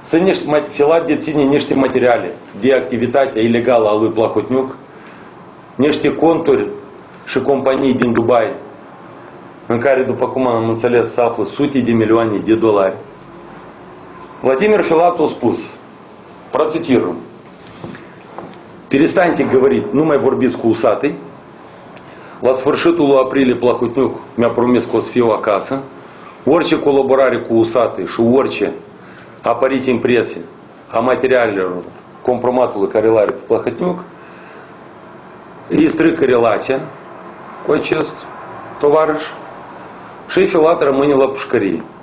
Să filat deține niște materiale de activitatea ilegală a lui Plahotniuc, niște conturi și companii din Dubai, în care, după cum am înțeles, se află sute de milioane de dolari. Vladimir Filat a spus, процитирую: «Перестаньте говорить, nu mai vorbiți cu usatăi. La sfârșitul lui aprilie Plahotniuc mi-a promis că o să fiu acasă. Orice colaborare cu usatăi și orice apariție în presă a materialelor compromatului care îl are pe Plahotniuc îi strică relația cu acest tovarăș și Filat rămâne la pușcărie.